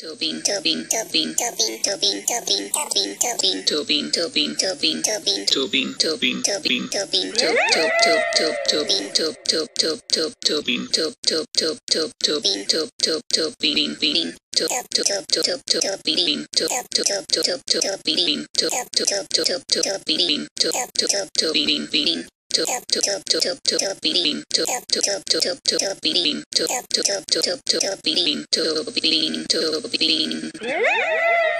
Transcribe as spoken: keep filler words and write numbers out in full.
Tobin, Tobin, Tobin, Tobin, Tobin, Tobin, Tobin, Tobin, Tobin, Tobin, Tobin, Tobin, Tobin, Tobin, Tobin, Tobin, Tob, Tob, Tob, Tob, Tobin, Tob, Tob, Tob, Tob, Tobin, Tob, Tob, Tob, Tob, Tobin, Tob, Tob, Tob, Bin, Bin, Tob, Tob, Tob, Tob, Tob, Bin, Tob, Tob, Tob, Tob, Bin, Tob, Tob, Tob, Tob, Bin, Tob, Tob, Tob, Bin, Bin. Top top top top top bean top top top top bean top top top top bean top bean top bean